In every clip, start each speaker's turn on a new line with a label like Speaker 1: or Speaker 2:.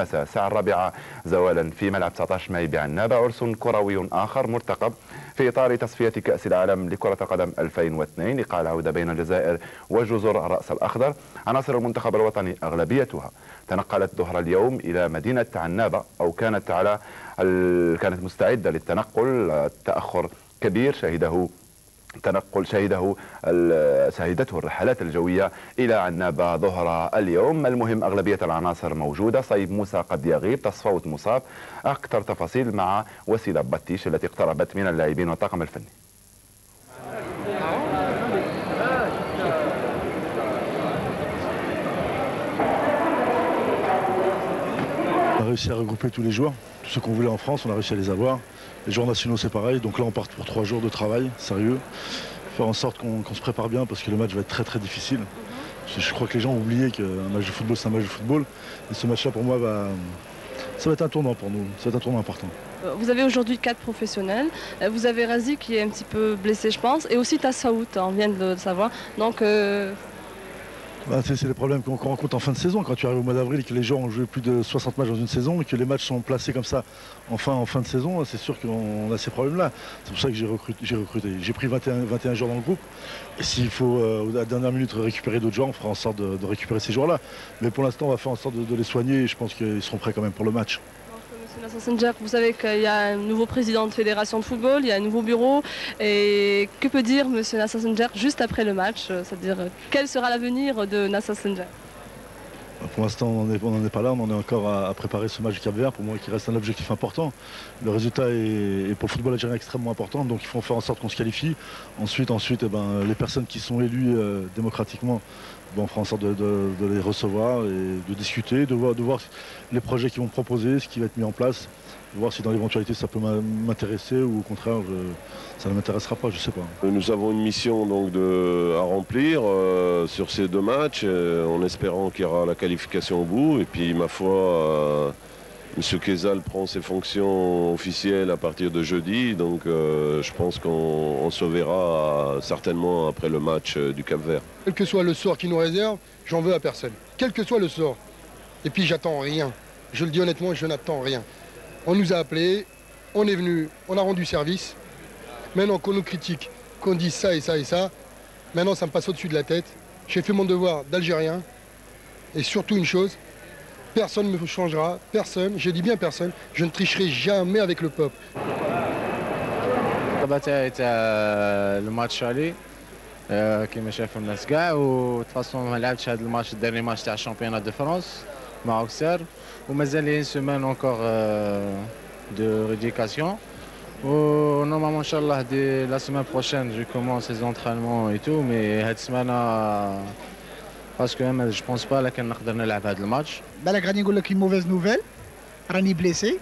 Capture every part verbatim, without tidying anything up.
Speaker 1: الساعة الرابعة زوالا في ملعب تسعة عشر ماي بعنابة عرس كروي آخر مرتقب في إطار تصفية كأس العالم لكرة القدم ألفين واثنين لقاء العودة بين الجزائر وجزر الرأس الأخضر. عناصر المنتخب الوطني أغلبيتها تنقلت ظهر اليوم إلى مدينة عنابة أو كانت على ال... كانت مستعدة للتنقل. التأخر كبير شهده تنقل شهده شهدته الرحلات الجوية إلى عنابة ظهر اليوم. المهم أغلبية العناصر موجودة، صيب موسى قد يغيب، تصفوت مصاب. أكثر تفاصيل مع وسيلة بطيش التي اقتربت من اللاعبين والطاقم الفني.
Speaker 2: On a réussi à regrouper tous les joueurs, tous ceux qu'on voulait en France, on a réussi à les avoir. Les joueurs nationaux c'est pareil, donc là on part pour trois jours de travail, sérieux. Faire en sorte qu'on qu'on se prépare bien parce que le match va être très très difficile. Je crois que les gens ont oublié qu'un match de football c'est un match de football. Et ce match là pour moi va, ça va être un tournant pour nous, ça va être un tournant important.
Speaker 3: Vous avez aujourd'hui quatre professionnels, vous avez Razi qui est un petit peu blessé je pense, et aussi Tassaout, on vient de le savoir. Donc euh...
Speaker 2: Bah, c'est les problèmes qu'on rencontre en fin de saison, quand tu arrives au mois d'avril et que les gens ont joué plus de soixante matchs dans une saison et que les matchs sont placés comme ça en fin, en fin de saison, c'est sûr qu'on a ces problèmes-là. C'est pour ça que j'ai recruté, recruté. J'ai pris vingt et un, vingt et un joueurs dans le groupe. Et s'il faut, euh, à la dernière minute, récupérer d'autres joueurs, on fera en sorte de, de récupérer ces joueurs-là. Mais pour l'instant, on va faire en sorte de, de les soigner et je pense qu'ils seront prêts quand même pour le match.
Speaker 3: Monsieur Nasser, vous savez qu'il y a un nouveau président de fédération de football, il y a un nouveau bureau. Et que peut dire Monsieur Nasser juste après le match? C'est-à-dire, quel sera l'avenir de Nasser?
Speaker 2: Pour l'instant, on n'en est pas là, on en est encore à, à préparer ce match du Cap-Vert, pour moi qui reste un objectif important. Le résultat est, est pour le football algérien extrêmement important, donc il faut faire en sorte qu'on se qualifie. Ensuite, ensuite eh ben, les personnes qui sont élues euh, démocratiquement, bon, on fera en sorte de, de, de les recevoir et de discuter, de voir, de voir les projets qu'ils vont proposer, ce qui va être mis en place, de voir si dans l'éventualité ça peut m'intéresser ou au contraire je, ça ne m'intéressera pas, je ne sais pas.
Speaker 4: Nous avons une mission donc de, à remplir euh, sur ces deux matchs, euh, en espérant qu'il y aura la qualification au bout. Et puis ma foi, euh, M. Kezal prend ses fonctions officielles à partir de jeudi, donc euh, je pense qu'on se verra certainement après le match euh, du Cap-Vert.
Speaker 5: Quel que soit le sort qui nous réserve, j'en veux à personne. Quel que soit le sort. Et puis j'attends rien. Je le dis honnêtement, je n'attends rien. On nous a appelés, on est venu, on a rendu service. Maintenant qu'on nous critique, qu'on dise ça et ça et ça, maintenant ça me passe au-dessus de la tête. J'ai fait mon devoir d'Algérien. Et surtout une chose, personne ne me changera, personne, je dis bien personne, je ne tricherai jamais avec le peuple.
Speaker 6: Le match aller كما شافوا الناس كاع وتفاصون ما لعبتش هذا الماتش الدرني ماتش تاع الشامبيونات دو فرنسا مع اوكسير ومازال لي سيمين انكور دو ريديكاسيون ونورمالمون ان شاء الله دي لا سيمين بروشين جو كومونس لي زونترينمون اي تو مي هاد السمانه باسكو انا جو بونس با لكن نقدر نلعب هذا الماتش.
Speaker 7: بالك غادي نقول لك موفيز نوفيل راني بليسي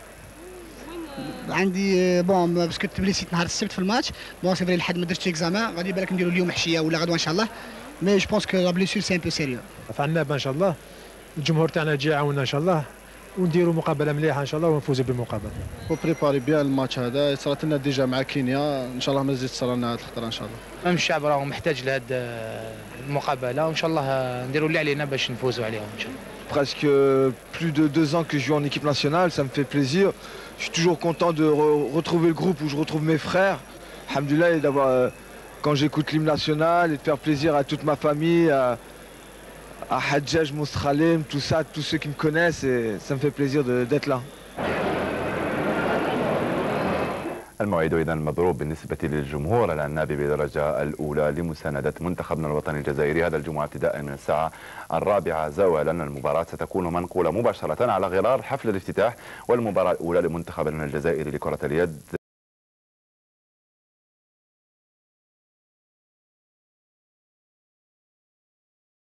Speaker 7: عندي بون باسكو تبليسيت نهار السبت في الماتش بون سي فري لحد ما درتش اكزامان غادي بالك نديرو اليوم حشيه ولا غدوه ان شاء الله مي جو بونس كو لا بليسير سي ان بو سيريو.
Speaker 8: في عنابه ان شاء الله الجمهور تاعنا يجي يعاوننا ان شاء الله ونديروا مقابله مليحه ان شاء الله ونفوزوا بالمقابله.
Speaker 9: وبريباري بيان الماتش هذا صارت لنا ديجا مع كينيا ان شاء الله ما تزيد تصرى لنا هذه الخطره ان شاء الله.
Speaker 10: الشعب راه محتاج لهذه المقابله وان شاء الله نديروا اللي علينا باش نفوزوا عليهم ان شاء الله.
Speaker 11: Presque plus de deux ans que je joue en équipe nationale, ça me fait plaisir. Je suis toujours content de re retrouver le groupe où je retrouve mes frères. Alhamdoulilah, et d'avoir, euh, quand j'écoute l'hymne national, et de faire plaisir à toute ma famille, à, à Hadjaj, Moustralem, tout ça, tous ceux qui me connaissent, et ça me fait plaisir d'être là.
Speaker 1: الموعد إذا مضروب بالنسبة للجمهور العنابي بدرجة الأولى لمساندة منتخبنا الوطني الجزائري هذا الجمعة ابتداء من الساعة الرابعة زوالا. المباراة ستكون منقولة مباشرة على غرار حفل الافتتاح والمباراة الأولى لمنتخبنا الجزائري لكرة اليد.